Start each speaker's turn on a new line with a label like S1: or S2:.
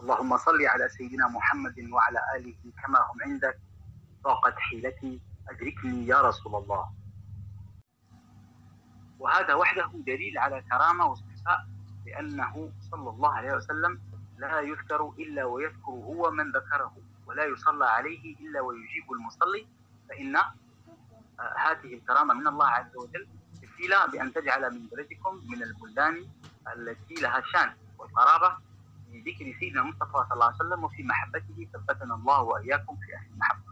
S1: اللهم صل على سيدنا محمد وعلى آله كما هم عندك، طاقة حيلتي أدركني يا رسول الله. وهذا وحده دليل على كرامة واصطفاء، لأنه صلى الله عليه وسلم لا يذكر إلا ويذكر هو من ذكره، ولا يصلى عليه إلا ويجيب المصلي. فإن هذه الكرامة من الله عز وجل كفيلة بأن تجعل من بلدكم من البلدان التي لها شان والقرابة في ذكر سيدنا المصطفى صلى الله عليه وسلم وفي محبته. ثبتنا الله وإياكم في أهل المحبة.